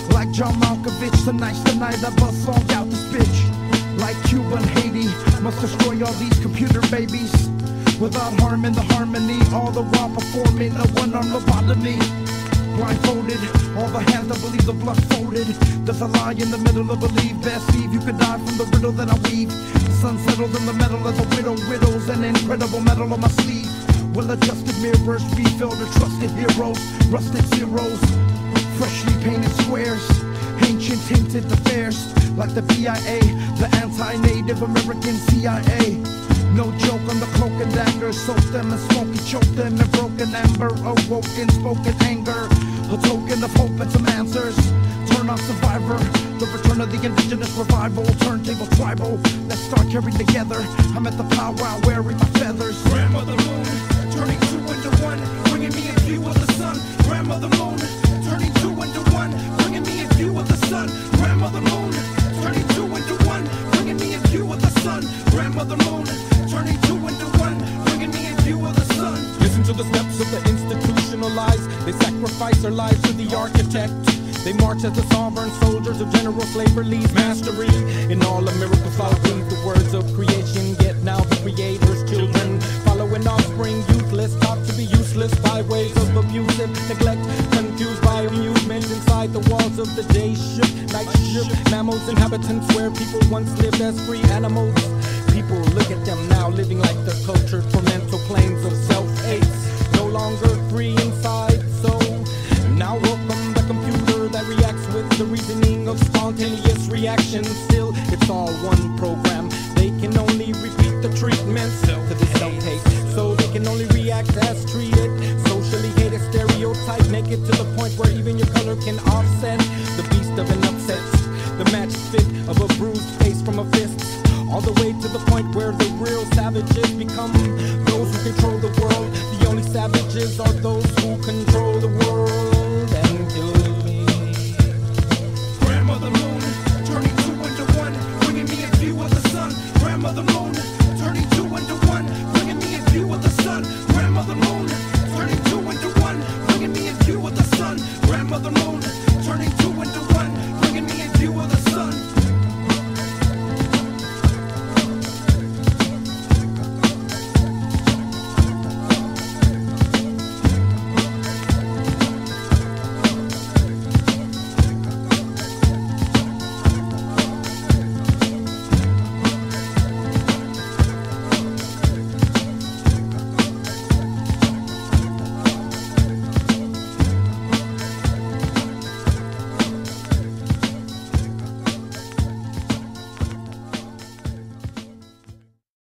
Like John Malkovich, tonight's the night I bust song out this bitch. Like Cuba and Haiti, must destroy all these computer babies without harming the harmony, all the while performing a one-arm lobotomy. Blindfolded, all the hands that believe the bluff folded. There's a lie in the middle of believe. Best leave, you could die from the riddle that I weave. The sun settled in the metal as a widow riddles an incredible medal on my sleeve. Well-adjusted mirrors refill the trusted heroes, rusted zeros, freshly painted squares, ancient tinted affairs, like the PIA, the anti-Native American CIA. No joke on the cloak and dagger, soak them and smoke and choke them in broken amber, awoken spoken anger, a token of hope and some answers. Turn on Survivor, the return of the indigenous revival, turntable tribal. Let's start carrying together. I'm at the powwow wearing my feathers. Grandmother Moon, turning two into one, bringing me a view of the sun. Grandmother Moon, turning two into one, bringing me a view of the sun. Grandmother Moon, turning two into one, bringing me a view of the sun. Grandmother Moon, turning two into one, bringing me a view of the sun. Listen to the steps of the institutionalized. They sacrifice their lives to the architect. They march as the sovereign soldiers of general slavery's mastery. In all the miracles I'll read the words of creation. Get now the creator's children, following offspring useless, taught to be useless by ways of abusive neglect, confused by amusement inside the walls of the day ship, night ship, mammals, inhabitants where people once lived as free animals. People look at them now living like they're cultured for mental planes of self-hate, no longer free inside. So now welcome the computer that reacts with the reasoning of spontaneous reaction. Still, it's all one program. They can only repeat the treatment to the self-hate, so they can only react as treated. Socially hated, stereotype, naked to the point where even your color can offset the beast of an upset, the match fit of a bruised face from a fist, all the way to the point where the real savages become those who control the world. The only savages are those who control the world. Until